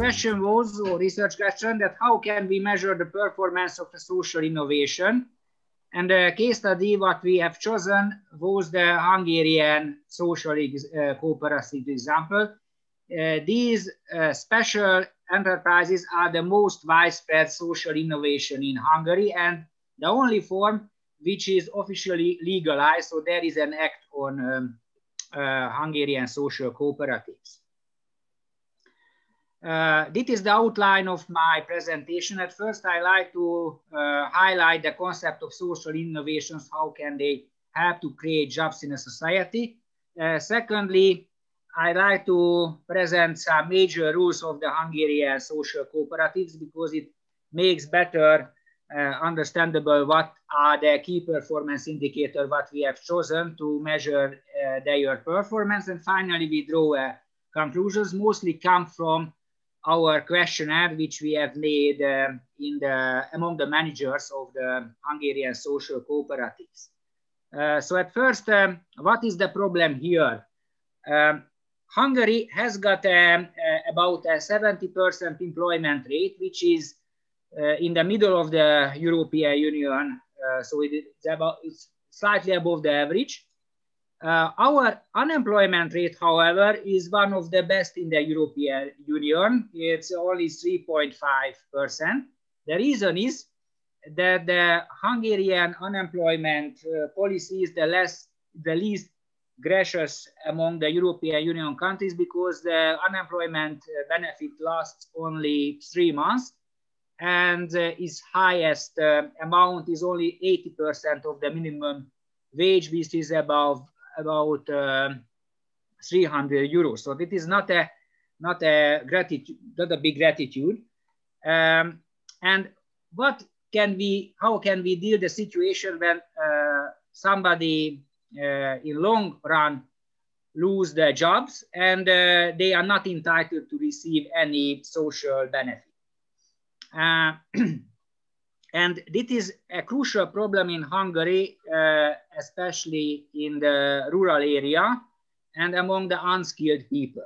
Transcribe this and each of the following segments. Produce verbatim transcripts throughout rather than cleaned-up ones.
question was, or research question, that how can we measure the performance of a social innovation? And the case study what we have chosen was the Hungarian social uh, cooperative example. Uh, these uh, special enterprises are the most widespread social innovation in Hungary and the only form which is officially legalized. So there is an act on um, uh, Hungarian social cooperatives. Uh, this is the outline of my presentation. At first, I like to uh, highlight the concept of social innovations. How can they help to create jobs in a society? Uh, secondly, I like to present some major rules of the Hungarian social cooperatives because it makes better uh, understandable what are the key performance indicators what we have chosen to measure uh, their performance. And finally, we draw uh, conclusions, mostly come from our questionnaire, which we have made um, in the, among the managers of the Hungarian social cooperatives. Uh, so at first, um, what is the problem here? Um, Hungary has got um, uh, about a seventy percent employment rate, which is uh, in the middle of the European Union. Uh, so it, it's, about, it's slightly above the average. Uh, our unemployment rate, however, is one of the best in the European Union. It's only three point five percent. The reason is that the Hungarian unemployment uh, policy is the, less, the least gracious among the European Union countries because the unemployment benefit lasts only three months and uh, its highest uh, amount is only eighty percent of the minimum wage, which is above about uh, three hundred euros. So this is not a not a gratitude, not a big gratitude. Um, and what can we, how can we deal the situation when uh, somebody uh, in long run lose their jobs and uh, they are not entitled to receive any social benefit? Uh, And this is a crucial problem in Hungary, uh, especially in the rural area and among the unskilled people.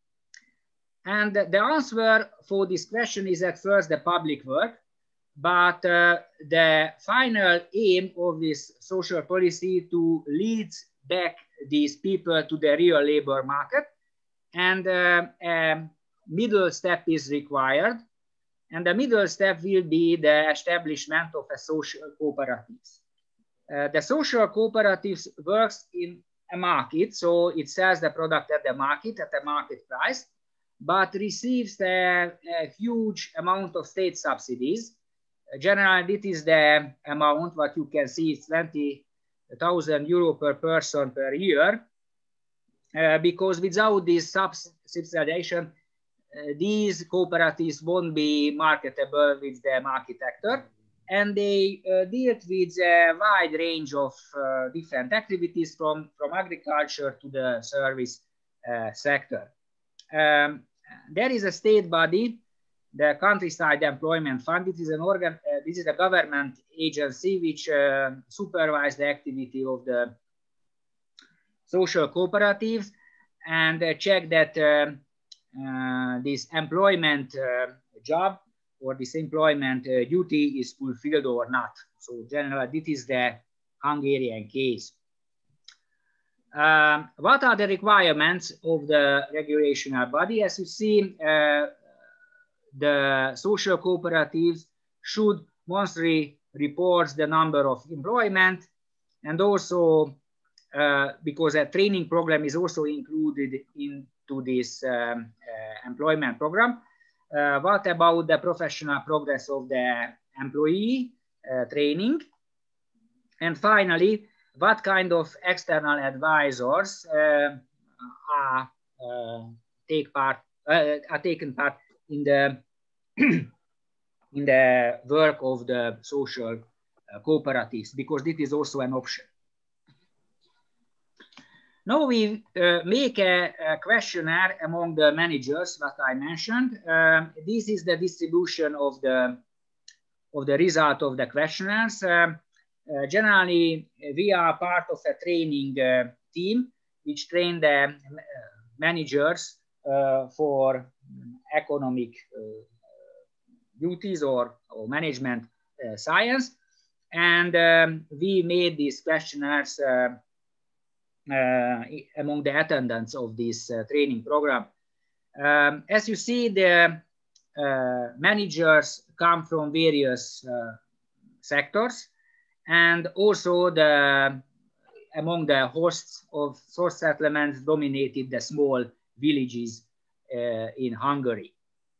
And the answer for this question is at first the public work, but uh, the final aim of this social policy to lead back these people to the real labor market, and uh, a middle step is required. And the middle step will be the establishment of a social cooperatives. Uh, the social cooperatives works in a market, so it sells the product at the market, at the market price, but receives a, a huge amount of state subsidies. Uh, generally, this is the amount, what you can see, is twenty thousand euro per person per year, uh, because without this subsidization, Uh, these cooperatives won't be marketable with the market actor, and they uh, deal with a wide range of uh, different activities from, from agriculture to the service uh, sector. Um, there is a state body, the Countryside Employment Fund. It is an organ, uh, this is a government agency which uh, supervises the activity of the social cooperatives and uh, check that uh, Uh, this employment uh, job or this employment uh, duty is fulfilled or not. So generally, this is the Hungarian case. Um, what are the requirements of the regulational body? As you see, uh, the social cooperatives should monthly report the number of employment, and also uh, because a training program is also included in to this um, uh, employment program. Uh, what about the professional progress of the employee uh, training? And finally, what kind of external advisors uh, are, uh, take part, uh, are taken part in the, in the work of the social uh, cooperatives, because this is also an option. Now we uh, make a, a questionnaire among the managers that I mentioned. Um, this is the distribution of the, of the result of the questionnaires. Um, uh, generally, we are part of a training uh, team which train the uh, managers uh, for economic uh, duties or, or management uh, science. And um, we made these questionnaires uh, uh, among the attendants of this uh, training program. Um, as you see, the uh, managers come from various uh, sectors, and also the among the hosts of source settlements dominated the small villages uh, in Hungary.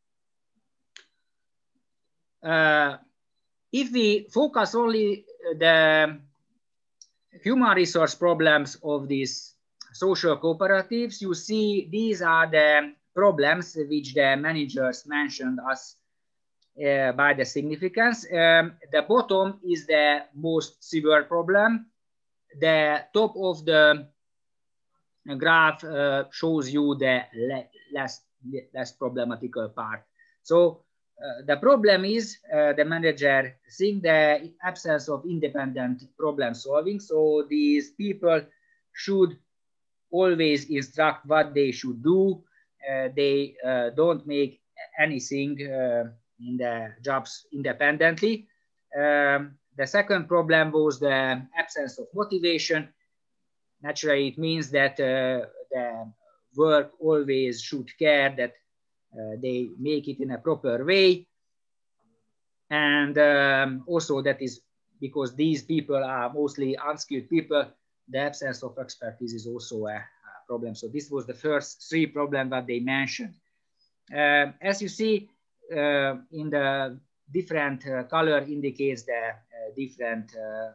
Uh, if we focus only the human resource problems of these social cooperatives, you see these are the problems which the managers mentioned as uh, by the significance. Um, the bottom is the most severe problem. The top of the graph uh, shows you the le less, less problematical part. So uh, the problem is uh, the manager seeing the absence of independent problem solving. So these people should always instruct what they should do. Uh, they uh, don't make anything uh, in the jobs independently. Um, the second problem was the absence of motivation. Naturally, it means that uh, the work always should care that uh, they make it in a proper way. And um, also that is because these people are mostly unskilled people, the absence of expertise is also a, a problem. So this was the first three problems that they mentioned. Uh, as you see, uh, in the different uh, color indicates the uh, different uh,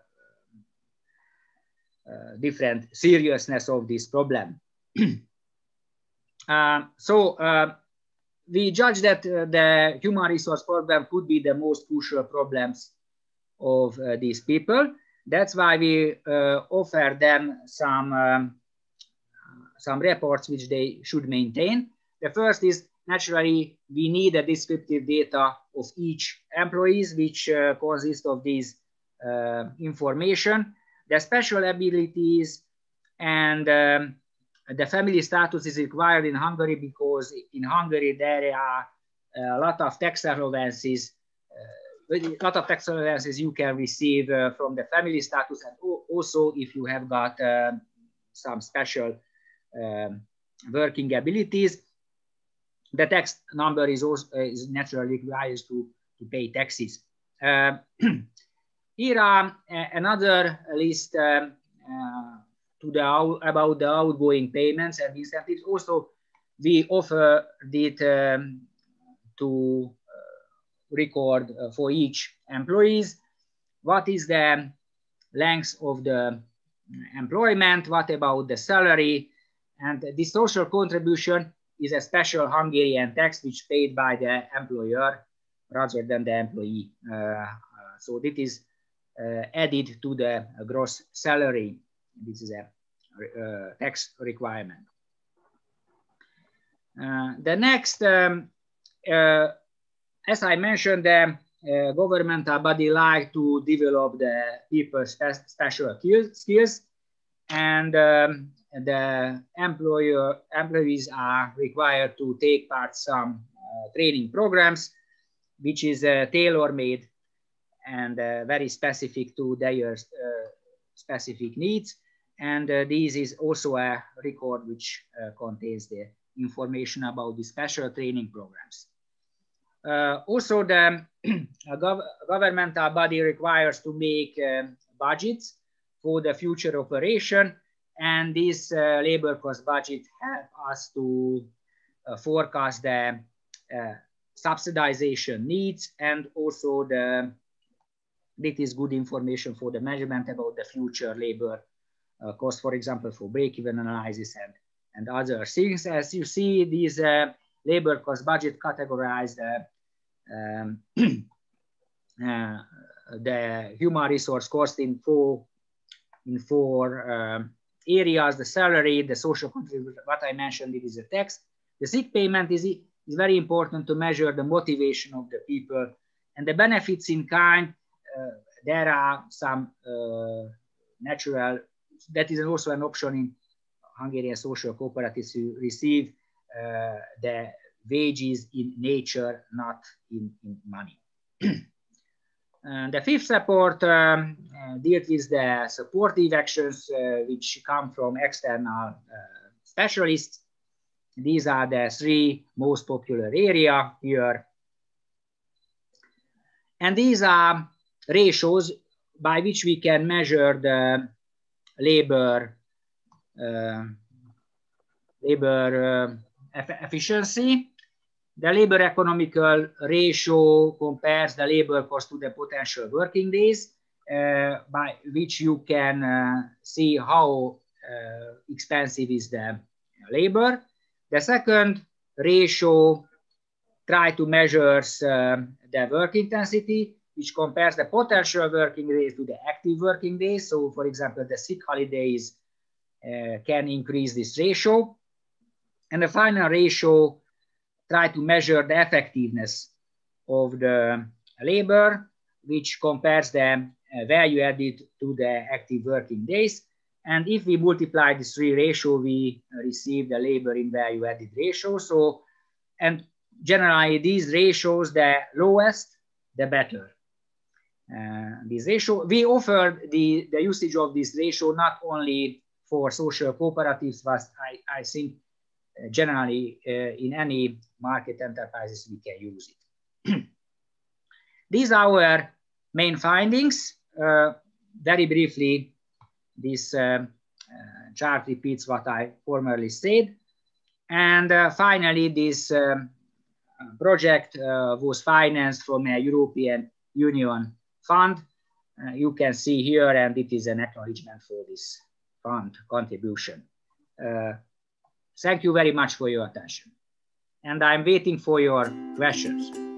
uh, different seriousness of this problem. uh, so uh, we judge that uh, the human resource problem could be the most crucial problems of uh, these people. That's why we uh, offer them some um, some reports which they should maintain. The first is, naturally, we need a descriptive data of each employees, which uh, consist of these uh, information, the special abilities, and um, the family status is required in Hungary because in Hungary there are a lot of tax allowances, uh, a lot of tax allowances you can receive uh, from the family status, and also if you have got uh, some special um, working abilities. The tax number is also uh, is naturally required to, to pay taxes. Uh, here are uh, another list um, uh, to the out, about the outgoing payments and incentives. Also, we offer it um, to uh, record uh, for each employees what is the length of the employment, what about the salary, and the social contribution is a special Hungarian tax which paid by the employer rather than the employee. Uh, uh, so this is uh, added to the gross salary. This is a uh, tax requirement. Uh, the next, um, uh, as I mentioned, the uh, governmental body like to develop the people's spe special skills, and um, the employer employees are required to take part some uh, training programs, which is uh, tailor-made and uh, very specific to their uh, specific needs. And uh, this is also a record which uh, contains the information about the special training programs. Uh, also, the gov governmental body requires to make uh, budgets for the future operation, and this uh, labor cost budget help us to uh, forecast the uh, subsidization needs, and also the this is good information for the measurement about the future labor uh, cost, for example, for break-even analysis and, and other things. As you see, these uh, labor cost budget categorized uh, um, uh, the human resource cost in four, in four um, areas: the salary, the social contribution, what I mentioned, it is a tax. The sick payment is, is very important to measure the motivation of the people, and the benefits in kind. Uh, there are some uh, natural, that is also an option in Hungarian social cooperatives to receive uh, the wages in nature, not in, in money. And the fifth support um, uh, deals with the supportive actions uh, which come from external uh, specialists. These are the three most popular areas here. And these are ratios by which we can measure the labor, uh, labor uh, efficiency. The labor economical ratio compares the labor cost to the potential working days, uh, by which you can uh, see how uh, expensive is the labor. The second ratio tries to measure uh, the work intensity, which compares the potential working days to the active working days. So, for example, the sick holidays uh, can increase this ratio. And the final ratio try to measure the effectiveness of the labor, which compares the value added to the active working days. And if we multiply this three ratio, we receive the labor in value added ratio. So, and generally these ratios, the lowest, the better. Uh, this ratio, we offer the, the usage of this ratio not only for social cooperatives, but I, I think generally uh, in any market enterprises we can use it. These are our main findings. Uh, very briefly, this uh, uh, chart repeats what I formerly said. And uh, finally, this um, project uh, was financed from a European Union fund. Uh, you can see here, and it is an acknowledgement for this fund contribution. Uh, Thank you very much for your attention. And I'm waiting for your questions.